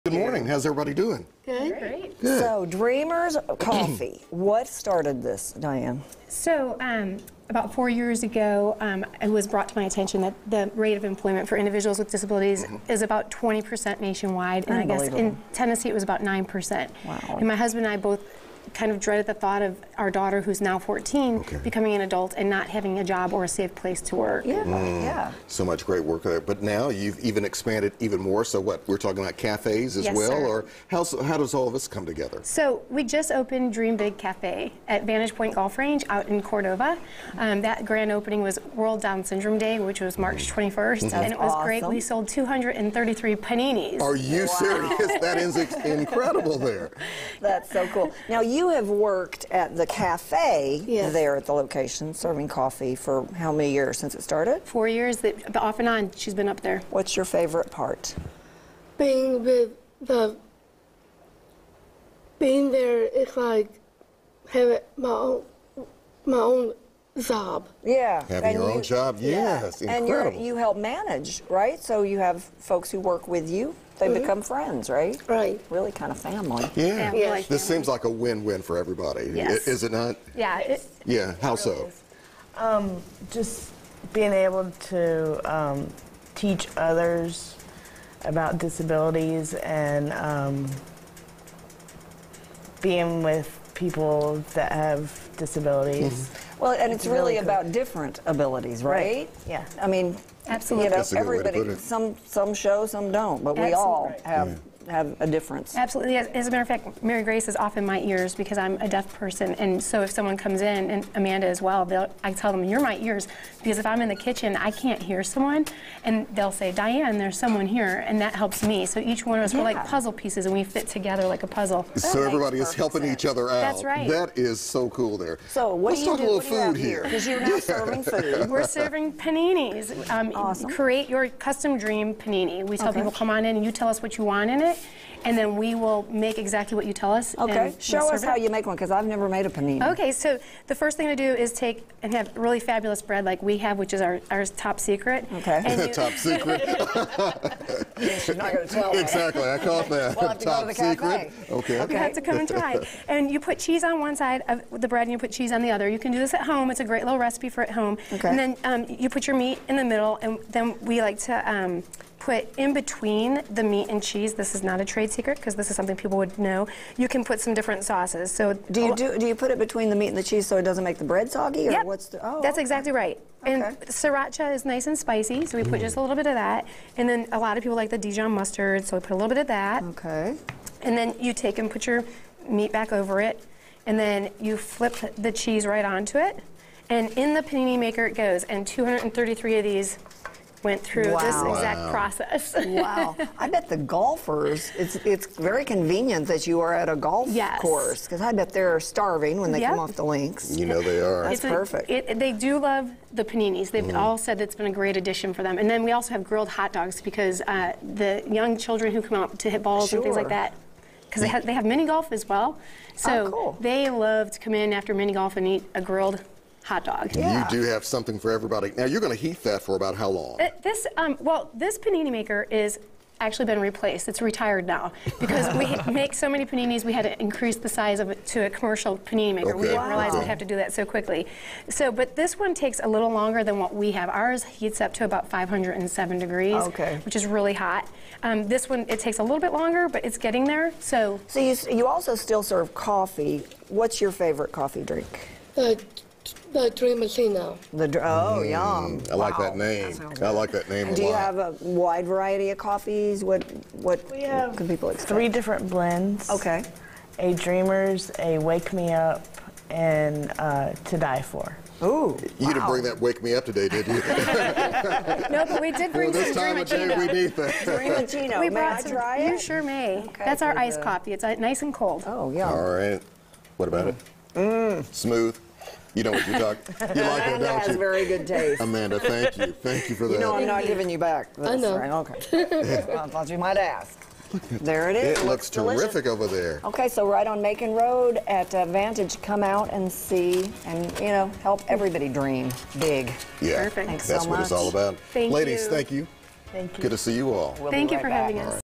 Good morning. How's everybody doing? Good. Great. Good. So, Dreamers Coffee. What started this, Diane? So, about 4 years ago, it was brought to my attention that the rate of employment for individuals with disabilities is about 20% nationwide, and I guess in Tennessee it was about 9%. Wow. And my husband and I both kind of dreaded the thought of our daughter, who's now 14, becoming an adult and not having a job or a safe place to work. Yeah. So much great work there. But now you've even expanded even more. So what, we're talking about cafes as Yes, well? sir. Or how does all of this come together? So we just opened Dream Big Cafe at Vantage Point Golf Range out in Cordova. That grand opening was World Down Syndrome Day, which was March 21st, and it was great. We sold 233 paninis. Are you serious? That is incredible there. That's so cool. Now, you have worked at the cafe there at the location, serving coffee for how many years since it started? 4 years, that off and on, she's been up there. What's your favorite part? Being there, it's like having my own job. Yeah. Having your own job, yes, incredible. And you help manage, right? So you have folks who work with you. They become friends, right? Right. Really kind of family. Yeah. Like This seems like a win-win for everybody. Yes. Is it not? Yeah. Yeah. How so? Just being able to teach others about disabilities and being with people that have disabilities. Well, and it's really about different abilities, right? Yeah. I mean, Absolutely. you know, That's a good way to put everybody, it. some show, some don't, but we all have a difference. Absolutely. As a matter of fact, Mary Grace is off in my ears because I'm a deaf person, and so if someone comes in, and Amanda as well, I tell them, you're my ears, because if I'm in the kitchen, I can't hear someone, and they'll say, Diane, there's someone here, and that helps me. So each one of us, we're like puzzle pieces, and we fit together like a puzzle. So everybody is helping each other out. That's right. That is so cool there. So what Let's do you talk do? a little What do you have food here? Because you're now serving food. We're serving paninis. Awesome. Create your custom dream panini. We tell people, come on in and you tell us what you want in it, and then we will make exactly what you tell us. Okay, show us how you make one, because I've never made a panini. Okay, so the first thing to do is take and have really fabulous bread like we have, which is our top secret. Okay. And Top secret. You're not going to tell me. Exactly, I caught that. We'll have to go Top to the secret. cafe. Okay. you have to come and try. And you put cheese on one side of the bread and you put cheese on the other. You can do this at home. It's a great little recipe for at home. Okay. And then you put your meat in the middle, and then we like to put in between the meat and cheese. This is not a trade secret because this is something people would know. You can put some different sauces. So Do you put it between the meat and the cheese so it doesn't make the bread soggy, or Yep. what's the? That's exactly right. And Okay. sriracha is nice and spicy, so we put just a little bit of that. And then a lot of people like the Dijon mustard, so we put a little bit of that. Okay. And then you take and put your meat back over it, and then you flip the cheese right onto it. And in the panini maker it goes, and 233 of these went through this Wow. exact process. Wow. I bet the golfers, it's very convenient that you are at a golf course, because I bet they're starving when they come off the links. You know they are. That's perfect. They do love the paninis. They've all said it's been a great addition for them. And then we also have grilled hot dogs, because the young children who come out to hit balls and things like that, because they have mini golf as well. So cool. they love to come in after mini golf and eat a grilled hot dog. You do have something for everybody. Now, you're going to heat that for about how long? This panini maker is actually been replaced. It's retired now because we make so many paninis. We had to increase the size of it to a commercial panini maker. We didn't realize we'd have to do that so quickly. So, but this one takes a little longer than what we have. Ours heats up to about 507 degrees, which is really hot. This one, it takes a little bit longer, but it's getting there. So you also still serve coffee. What's your favorite coffee drink? The Dreamacino. Yum. I like that name. I like that name a lot. Do you have a wide variety of coffees? What We have can people expect? 3 different blends. Okay. A Dreamers, a Wake Me Up, and To Die For. Ooh. You didn't bring that Wake Me Up today, did you? no, but we did bring This some time of day, we need that. Dreamacino. We May brought I some. try it? You sure may. Okay, That's our very iced good. coffee. It's nice and cold. Oh, yeah. All right. What about it? Smooth. You know what you're talking. You like it, Amanda don't has you? very good taste. Amanda, thank you. Thank you for that. You know I'm not giving you back. I know. Right? Okay. Well, I thought you might ask. There it is. It looks delicious. terrific over there. Okay, so right on Macon Road at Vantage, come out and see, and help everybody dream big. Yeah. Perfect. Thanks That's so what it's much. all about. Thank Ladies, you. thank you. Thank you. Good to see you all. We'll be Thank you right for back. having us.